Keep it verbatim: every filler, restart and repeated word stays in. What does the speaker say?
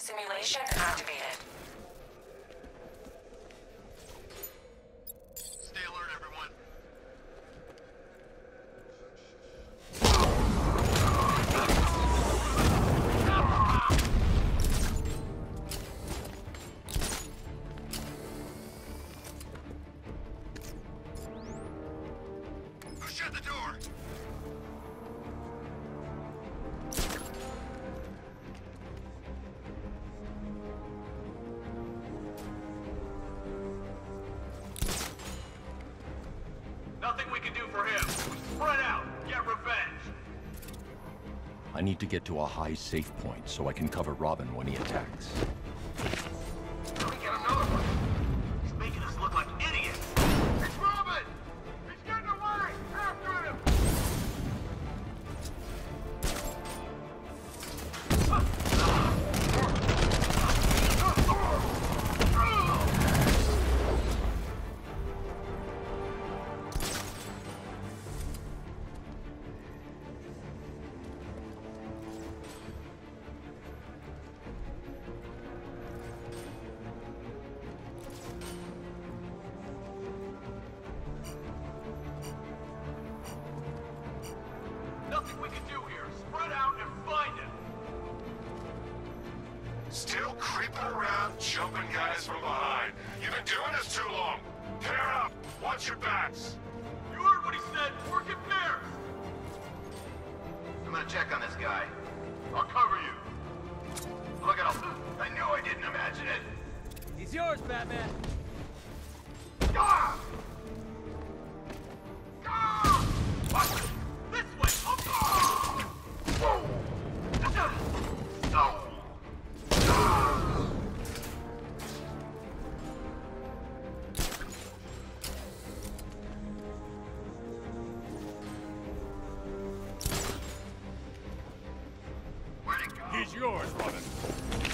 Simulation activated. Stay alert, everyone. Who shut the door? Nothing we can do for him. Spread out. Get revenge. I need to get to a high safe point so I can cover Robin when he attacks. Let me get another one. He's making us look like idiots. It's Robin! He's getting away! After him! Nothing we can do here. Spread out and find him. Still creeping around, jumping guys from behind. You've been doing this too long. Pair up. Watch your backs. You heard what he said. Work in pairs. I'm gonna check on this guy. I'll cover you. Look at him. I knew I didn't imagine it. He's yours, Batman. Ah! Ah! What? This way! Oh! Whoa! No! Where'd it go? He's yours, Robin.